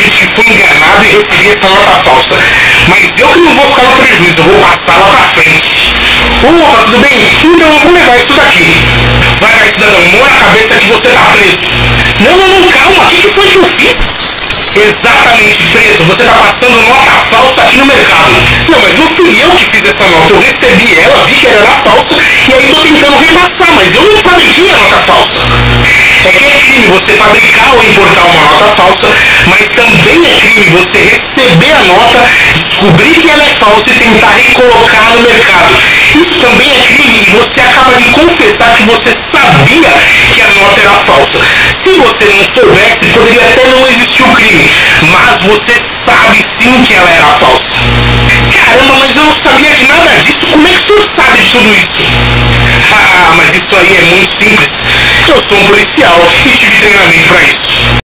que tinha sido enganado e recebi essa nota falsa. Mas eu que não vou ficar no prejuízo, eu vou passar lá pra frente. Opa, tudo bem? Então eu vou levar isso daqui. Vai, vai, cidadão, não é a cabeça que você tá preso. Não, não, não, calma, o que foi que eu fiz? Exatamente, preso. Você tá passando nota falsa aqui no mercado. Não, mas não fui eu que fiz essa nota. Eu recebi ela, vi que ela era falsa e aí tô tentando repassar, mas eu não fabriquei a nota falsa. É que é crime você fabricar ou importar uma nota falsa, mas também é crime você receber a nota, descobrir que ela é falsa e tentar recolocar no mercado. Isso também é crime e você acaba de confessar que você sabia que a nota era falsa. Se você não soubesse, poderia até não existir o crime, mas você sabe sim que ela era falsa. Caramba, mas eu não sabia de nada disso. Como é que o senhor sabe de tudo isso? Ah, mas isso aí é muito simples. Eu sou um policial e tive treinamento para isso.